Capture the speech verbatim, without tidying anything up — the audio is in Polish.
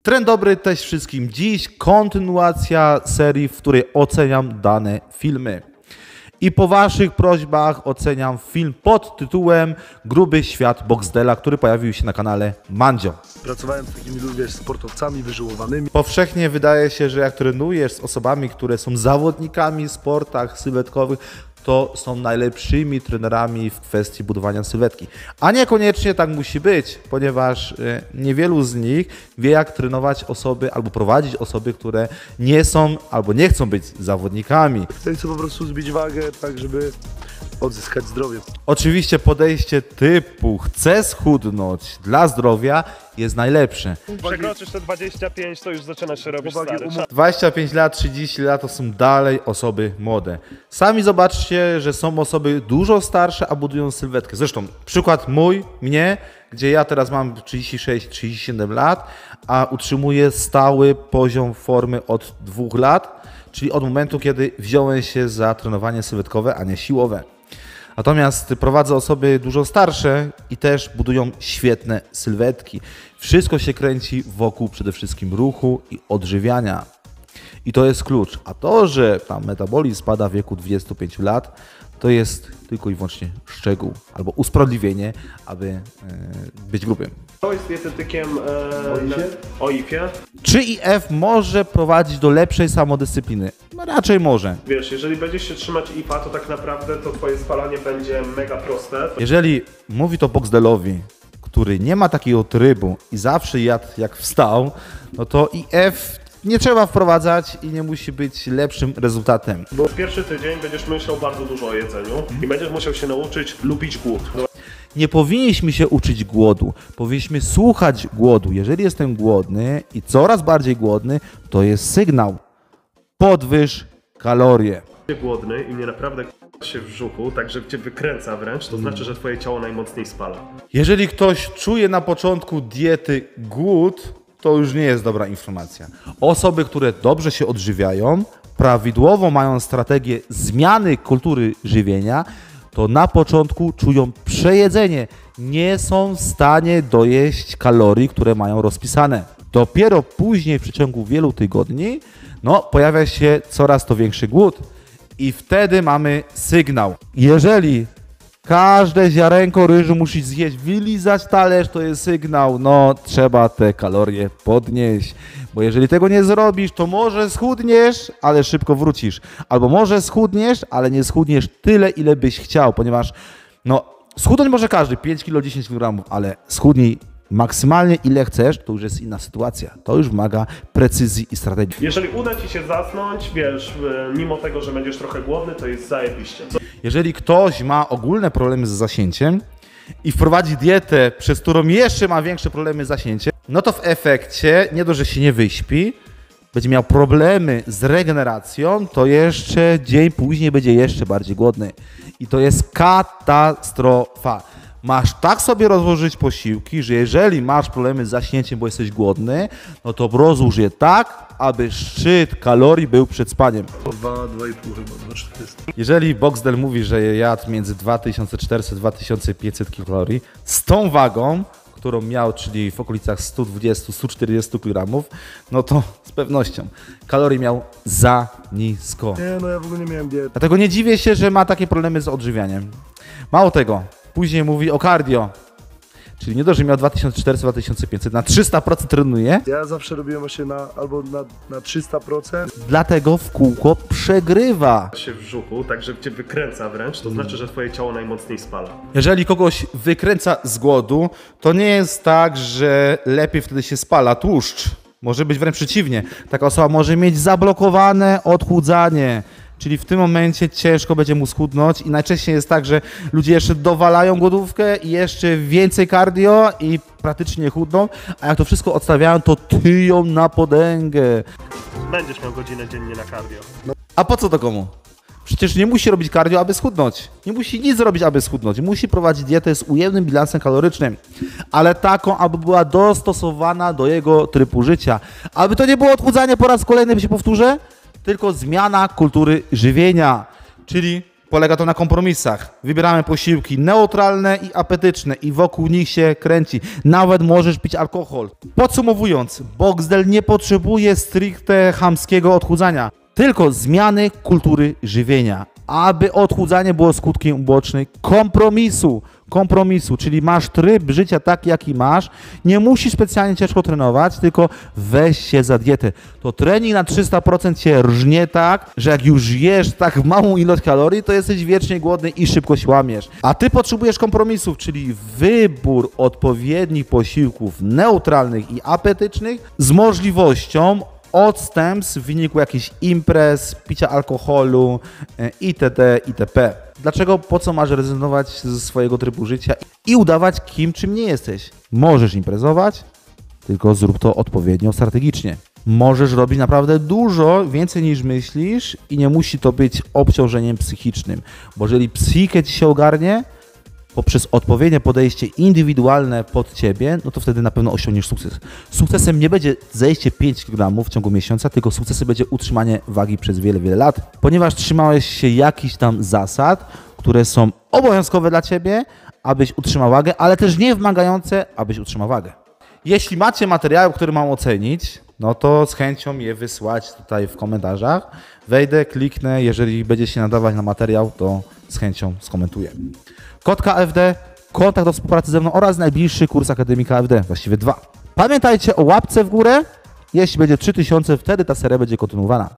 Trend dobry też wszystkim. Dziś kontynuacja serii, w której oceniam dane filmy. I po waszych prośbach oceniam film pod tytułem Gruby świat Boxdela, który pojawił się na kanale Mandzio. Pracowałem z takimi wiesz, sportowcami wyżyłowanymi. Powszechnie wydaje się, że jak trenujesz z osobami, które są zawodnikami w sportach sylwetkowych, to są najlepszymi trenerami w kwestii budowania sylwetki. A niekoniecznie tak musi być, ponieważ niewielu z nich wie, jak trenować osoby albo prowadzić osoby, które nie są albo nie chcą być zawodnikami. Chcę po prostu zbić wagę, tak żeby odzyskać zdrowie. Oczywiście podejście typu chcę schudnąć dla zdrowia jest najlepsze. Przekroczysz te dwadzieścia pięć, to już zaczyna się robić stary. dwadzieścia pięć lat, trzydzieści lat to są dalej osoby młode. Sami zobaczcie, że są osoby dużo starsze, a budują sylwetkę. Zresztą przykład mój, mnie, gdzie ja teraz mam trzydzieści sześć trzydzieści siedem lat, a utrzymuję stały poziom formy od dwóch lat, czyli od momentu, kiedy wziąłem się za trenowanie sylwetkowe, a nie siłowe. Natomiast prowadzę osoby dużo starsze i też budują świetne sylwetki. Wszystko się kręci wokół przede wszystkim ruchu i odżywiania. I to jest klucz. A to, że tam metabolizm spada w wieku dwudziestu pięciu lat, to jest tylko i wyłącznie szczegół albo usprawiedliwienie, aby e, być grubym. To jest dietetykiem e, o I F ie. Czy I F może prowadzić do lepszej samodyscypliny? No raczej może. Wiesz, jeżeli będziesz się trzymać I F a, to tak naprawdę to twoje spalanie będzie mega proste. Jeżeli mówi to Boxdelowi, który nie ma takiego trybu i zawsze jadł jak wstał, no to I F nie trzeba wprowadzać i nie musi być lepszym rezultatem. Bo w pierwszy tydzień będziesz myślał bardzo dużo o jedzeniu i będziesz musiał się nauczyć lubić głód. Nie powinniśmy się uczyć głodu, powinniśmy słuchać głodu. Jeżeli jestem głodny i coraz bardziej głodny, to jest sygnał. Podwyż kalorie. Głodny i mnie naprawdę się w brzuchu, tak że cię wykręca wręcz, to znaczy, że twoje ciało najmocniej spala. Jeżeli ktoś czuje na początku diety głód, to już nie jest dobra informacja. Osoby, które dobrze się odżywiają, prawidłowo mają strategię zmiany kultury żywienia, to na początku czują przejedzenie. Nie są w stanie dojeść kalorii, które mają rozpisane. Dopiero później w przeciągu wielu tygodni no, pojawia się coraz to większy głód i wtedy mamy sygnał. Jeżeli każde ziarenko ryżu musisz zjeść, wylizać talerz, to jest sygnał, no trzeba te kalorie podnieść, bo jeżeli tego nie zrobisz, to może schudniesz, ale szybko wrócisz, albo może schudniesz, ale nie schudniesz tyle, ile byś chciał, ponieważ no schudnąć może każdy, pięć kilo, dziesięć kilogramów, ale schudnij maksymalnie ile chcesz, to już jest inna sytuacja. To już wymaga precyzji i strategii. Jeżeli uda ci się zasnąć, wiesz, mimo tego, że będziesz trochę głodny, to jest zajebiście. Jeżeli ktoś ma ogólne problemy z zasięciem i wprowadzi dietę, przez którą jeszcze ma większe problemy z zasięciem, no to w efekcie nie dość, że się nie wyśpi, będzie miał problemy z regeneracją, to jeszcze dzień później będzie jeszcze bardziej głodny. I to jest katastrofa. Masz tak sobie rozłożyć posiłki, że jeżeli masz problemy z zaśnięciem, bo jesteś głodny, no to rozłóż je tak, aby szczyt kalorii był przed spaniem. dwa, dwa i pół chyba, dwa czterysta. Jeżeli Boxdel mówi, że je jadł między dwa tysiące czterysta a dwa tysiące pięćset kilokalorii, z tą wagą, którą miał, czyli w okolicach sto dwadzieścia do stu czterdziestu kilogramów, no to z pewnością kalorii miał za nisko. Nie, no ja w ogóle nie miałem diety. Dlatego nie dziwię się, że ma takie problemy z odżywianiem. Mało tego, później mówi o cardio, czyli nie dość, że miał dwa tysiące czterysta do dwa tysiące pięćset, na trzysta procent trenuje. Ja zawsze robiłem właśnie na, albo na, na trzysta procent. Dlatego w kółko przegrywa. się w brzuchu, tak że cię wykręca wręcz, to znaczy, że twoje ciało najmocniej spala. Jeżeli kogoś wykręca z głodu, to nie jest tak, że lepiej wtedy się spala tłuszcz. Może być wręcz przeciwnie. Taka osoba może mieć zablokowane odchudzanie. Czyli w tym momencie ciężko będzie mu schudnąć i najczęściej jest tak, że ludzie jeszcze dowalają głodówkę i jeszcze więcej cardio i praktycznie chudną, a jak to wszystko odstawiają, to tyją na potęgę. Będziesz miał godzinę dziennie na cardio. A po co to komu? Przecież nie musi robić cardio, aby schudnąć. Nie musi nic robić, aby schudnąć. Musi prowadzić dietę z ujemnym bilansem kalorycznym, ale taką, aby była dostosowana do jego trybu życia. Aby to nie było odchudzanie po raz kolejny, by się powtórzę, tylko zmiana kultury żywienia. Czyli Polega to na kompromisach. Wybieramy posiłki neutralne i apetyczne i wokół nich się kręci. Nawet możesz pić alkohol. Podsumowując, Boxdel nie potrzebuje stricte chamskiego odchudzania, tylko zmiany kultury żywienia, aby odchudzanie było skutkiem ubocznym kompromisu. Kompromisu, czyli masz tryb życia taki, jaki masz, nie musisz specjalnie ciężko trenować, tylko weź się za dietę. To trening na trzysta procent się rżnie tak, że jak już jesz tak małą ilość kalorii, to jesteś wiecznie głodny i szybko się łamiesz. A ty potrzebujesz kompromisów, czyli wybór odpowiednich posiłków neutralnych i apetycznych z możliwością odstępstw w wyniku jakichś imprez, picia alkoholu itd. itp. Dlaczego, po co masz rezygnować ze swojego trybu życia i udawać kim, czym nie jesteś? Możesz imprezować, tylko zrób to odpowiednio, strategicznie. Możesz robić naprawdę dużo, więcej niż myślisz i nie musi to być obciążeniem psychicznym, bo jeżeli psychikę ci się ogarnie, poprzez odpowiednie podejście indywidualne pod ciebie, no to wtedy na pewno osiągniesz sukces. Sukcesem nie będzie zejście pięć kilogramów w ciągu miesiąca, tylko sukcesem będzie utrzymanie wagi przez wiele, wiele lat, ponieważ trzymałeś się jakichś tam zasad, które są obowiązkowe dla ciebie, abyś utrzymał wagę, ale też nie wymagające, abyś utrzymał wagę. Jeśli macie materiały, które mam ocenić, no to z chęcią je wysłać tutaj w komentarzach. Wejdę, kliknę, jeżeli będzie się nadawać na materiał, to z chęcią skomentuję. Kod K F D, kontakt do współpracy ze mną oraz najbliższy kurs Akademii K F D, właściwie dwa. Pamiętajcie o łapce w górę, jeśli będzie trzy tysiące, wtedy ta seria będzie kontynuowana.